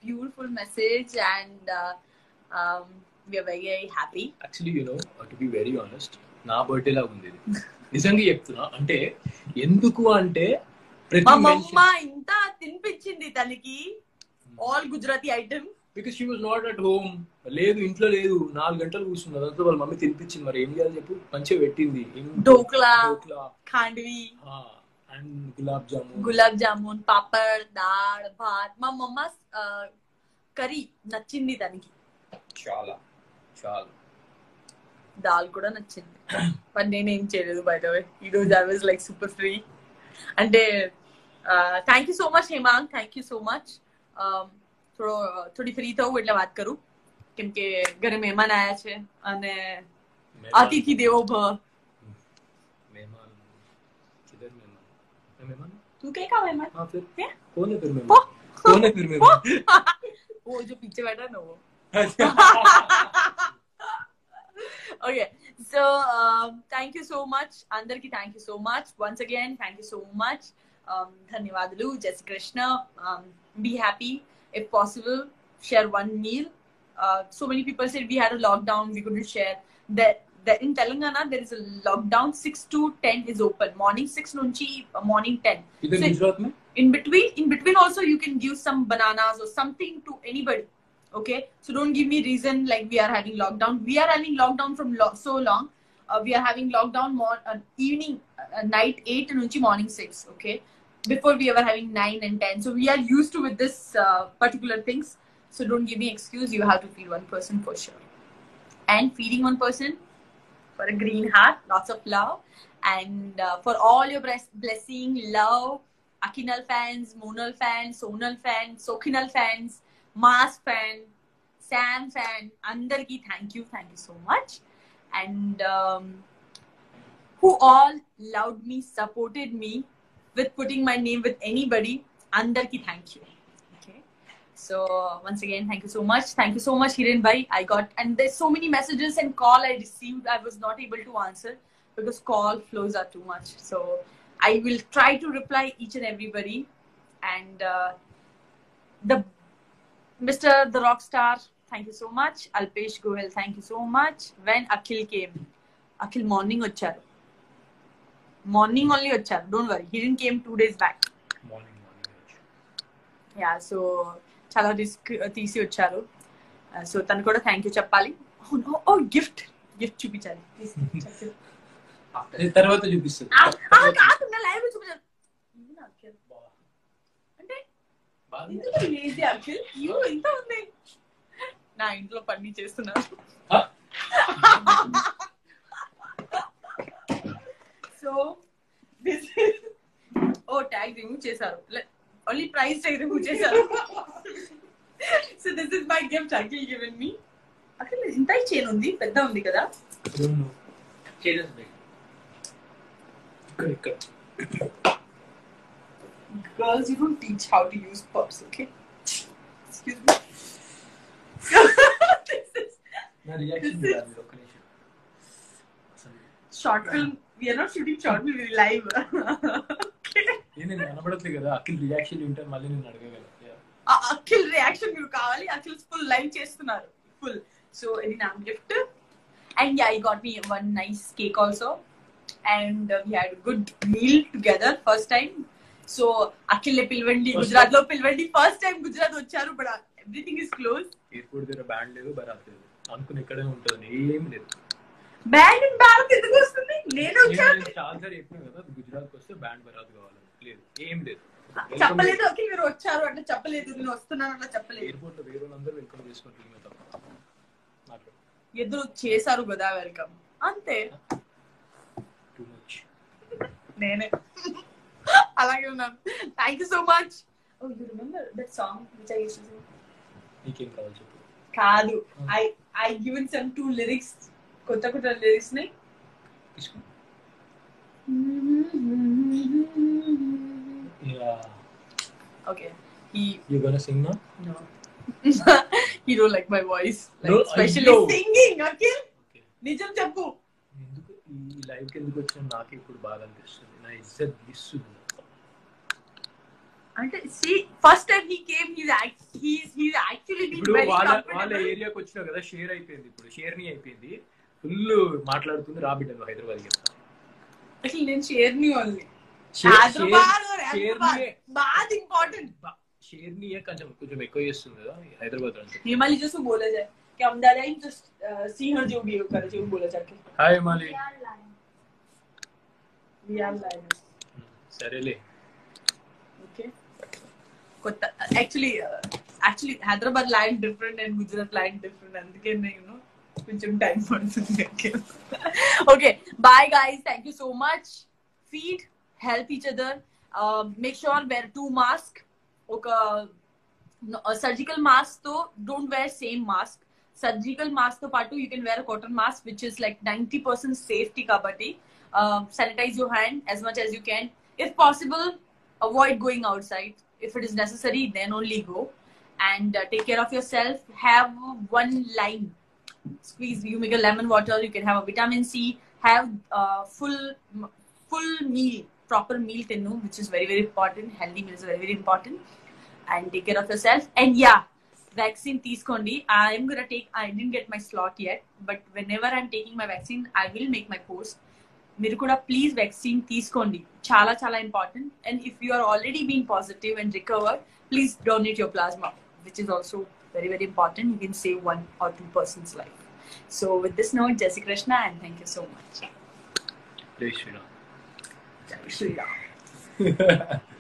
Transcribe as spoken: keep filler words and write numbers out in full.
beautiful message, and uh, um, we are very very happy. Actually, you know, uh, to be very honest, నా birthday లాగా ఉంది ఇది. నిజంగా చెప్తున్నా. అంటే ఎందుకు అంటే ప్రతి మా మమ్మ ఇంత తినిపించింది తనకి all Gujarati item. Because she was not at home. లేదు, ఇంట్లో లేదు. నాలుగు గంటలు కూర్చున్నది. అదంతా వాళ్ళ మమ్మీ తినిపించింది. మరి ఏం చేయాలి చెప్పు? మంచిగా పెట్టింది. ఢోక్లా, ఖాండ్వి అండ్ గులాబ్ జామున్ గులాబ్ జామున్ పాపడ్, దాల్, భాత్. మా మమ్మ కర్రీ నచ్చింది తనకి చాలా చాలా. దాల్ కూడా నచ్చింది. బట్ నేనేం చేయలేదు. బై ద వే ఈ రోజు I was like super free. అంటే thank you so much Hemang, thank you so much. थोड़ो थोड़ी फ्री થાઓ એટલે વાત કરું કેમ કે ઘરે મહેમાન આયા છે અને અતિથિ દેવો ભવ. મહેમાન કિધર મહેમાન? मैं मेहमान? तू क्या का मेहमान? हां फिर कौन है फिर मेहमान? कौन है फिर मेहमान? वो जो पीछे बैठा ना वो. Okay, so um, thank you so much अंदर की. thank you so much once again. thank you so much. um धन्यवादलु. जय Shri Krishna. um, be happy if possible. share one meal. uh, so many people said we had a lockdown, we couldn't share that. That in Telangana there is a lockdown. six to ten is open. Morning six nunchi uh, morning ten. Idhar so Gujarat mein in between in between also you can give some bananas or something to anybody. Okay, so don't give me reason like we are having lockdown. We are having lockdown from lo- so long. uh, we are having lockdown more uh, evening uh, night eight nunchi morning six. Okay, before we were having nine and ten, so we are used to with this uh, particular things. So don't give me excuse. You have to feed one person for sure. And feeding one person for a green heart, lots of love, and uh, for all your blessing, love, Akinal fans, Monal fans, Sonal fans, Sokinal fans, Mas fan, Sam fan, Andarki, thank you, thank you so much. And um, who all loved me, supported me with putting my name with anybody, Andarki, thank you. Okay, so once again, thank you so much. Thank you so much, Hiren bhai. I got, and there's so many messages and call I received. I was not able to answer because call flows are too much. So I will try to reply each and everybody. And uh, the Mister the Rockstar, thank you so much. Alpesh Goel, thank you so much. When Akhil came, Akhil morning వచ్చారు. Morning only వచ్చారు. Don't worry, he didn't came two days back. Morning morning. Yeah, so చాలా risk తీసి వచ్చారు. So తను కూడా thank you చెప్పాలి. ఓ gift gift చూపించాలి. తర్వాత చూపిస్తుంది. కాకుండా లైవ్ చూపించాలి. అంటే లేజీ అఖిల్, అయ్యో ఇంత ఉంది. నా ఇంట్లో పని చేస్తున్నారు. So this oh tag remove చేశారు. ఓన్లీ ప్రైస్ ట్యాగ్ రిమూవ్ చేశారు. So this is my gift Akhil given me. Akhil ఇంత చైన్ ఉంది, పెద్ద ఉంది కదా. Girls, you don't teach how to use pups, okay? Excuse me. This is నా రియాక్షన్ ఇవ్వాలి ఒక నిమిషం. short film. We are not shooting short film, we live. Okay. నేను కనబడట్లేదు కదా. అఖిల్ రియాక్షన్ వింటే మళ్ళీ నేను అడగగలను. అఖిల్ రియాక్షన్ మీరు కావాలి. అఖిల్ ఫుల్ లైవ్ చేస్తున్నారు, ఫుల్. సో ఇది నా gift. And ya, I got me one nice cake also. And uh, we had a good meal together first time. So Akhil le pilvandi, Gujarat lo pilvandi, first time Gujarat వచ్చారు. But uh, everything is closed. Airport దగ్గర band లేదు, బరాత్ లేదు. అనుకుని ఇక్కడే ఉంటుంది, ఏం లేదు. Band and Bharat ఎందుకు వస్తుంది? నేను వచ్చాను చాలా సార్ చెప్పినా కదా, గుజరాత్ వస్తే బ్యాండ్ బరాత్ కావాలి. లేదు, ఏం లేదు. చెప్పలేదు అఖిల్ మీరు వచ్చారు అంటే చెప్పలేదు, నేను వస్తున్నాను అట్లా చెప్పలేదు. ఎయిర్పోర్ట్ లో వేరే వాళ్ళందరూ వెల్కమ్ చేసుకుంటున్నారు తప్ప ఎదురు చేశారు కదా వెల్కమ్, అంతే. నేనే అలాగే ఉన్నాను. Thank you so much. Oh you remember that song which I used to sing? నీకేం కావాలి చెప్పు. కాదు, I I given some two lyrics, కొత్త కొత్త లిరిక్స్ ని. Ya okay, he you gonna sing now? No. He don't like my voice, like no, especially singing. Okay, నిజం చెప్పు. ఎందుకు ఈ లైవ్ కి ఎందుకు వచ్చినా నాకు ఇప్పుడు బాగా అనిపిస్తుంది. నా ఇజ్జత్ తీస్తుంది అంటే see, first time he came, he's act, he's he's ఇప్పుడు very వాళ్ళ వాళ్ళ comfortable. ఏరియాకి వచ్చినావు కదా, షేర్ అయిపోయింది, ఇప్పుడు షేర్ని అయిపోయింది, ఫుల్ మాట్లాడుతుంది. రా బిడ్డ నువ్వు హైదరాబాద్ చెప్తా. Actually, నేను షేర్ని ఓన్లీ. షేర్- హైదరాబాద్ or షేర్- Ahmedabad? షేర్ని- बहुत important. షేర్ని కొంచెం కొంచెం ఎక్కువ చేస్తుంది కదా హైదరాబాద్ అంటే. हिमाली जैसे बोला जाए कि अहमदाबाद आई just uh, सिंह जो भी हो करे जो बोला जाके. Hi Mali. We are lions. సరేలే. Okay. కొత్త actually actually Hyderabad line different and Gujarat line different, అందుకే నేను కొంచెం టైం పడుతుంది. Okay bye guys, thank you so much. Feed, help each other, make sure wear two mask. ఒక సర్జికల్ మాస్క్ తో don't wear same mask. Surgical mask తో పాటు you can wear cotton mask which is like ninety percent safety కాబట్టి sanitize your hand as much as you can. If possible, avoid going outside. If it is necessary, then only go. And uh, take care of yourself. Have one lime squeeze. You make a lemon water. You can have a vitamin C. Have uh, full full meal, proper meal tinu, which is very very important. Healthy meals are very very important. And take care of yourself. And yeah, vaccine teeskondi. I am gonna take. I didn't get my slot yet, but whenever I'm taking my vaccine, I will make my post. మీరు కూడా please vaccine తీసుకోండి, చాలా చాలా important. And if you are already been positive and recovered, please donate your plasma, which is also very very important. You can save one or two persons life. So with this note, Jai Shri Krishna and thank you so much. Jai Shriram. జై శ్రీరామ్.